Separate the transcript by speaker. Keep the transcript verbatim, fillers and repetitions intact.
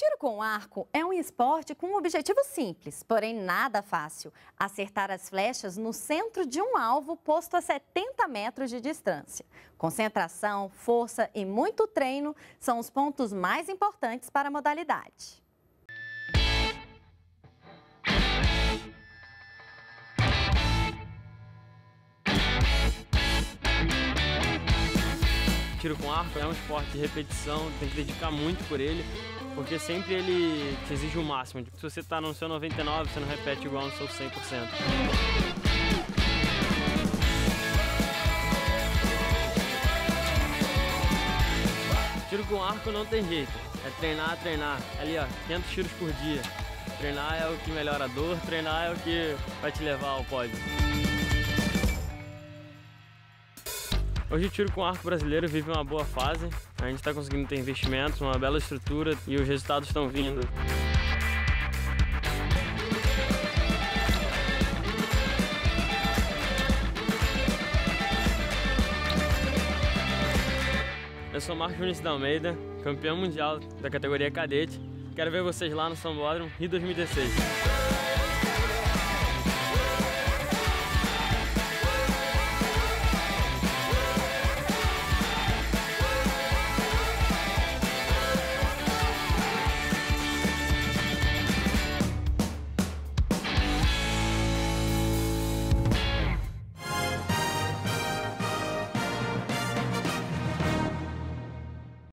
Speaker 1: tiro com arco é um esporte com um objetivo simples, porém nada fácil: acertar as flechas no centro de um alvo posto a setenta metros de distância. Concentração, força e muito treino são os pontos mais importantes para a modalidade.
Speaker 2: Tiro com arco é um esporte de repetição, tem que dedicar muito por ele, porque sempre ele te exige o máximo. Se você está no seu noventa e nove por cento, você não repete igual no seu cem por cento. Tiro com arco não tem jeito, é treinar, treinar. Ali ó, quinhentos tiros por dia. Treinar é o que melhora a dor, treinar é o que vai te levar ao pódio. Hoje o tiro com arco brasileiro vive uma boa fase, a gente está conseguindo ter investimentos, uma bela estrutura e os resultados estão vindo. Eu sou Marcos Vinícius da Almeida, campeão mundial da categoria cadete. Quero ver vocês lá no Sambódromo Rio dois mil e dezesseis.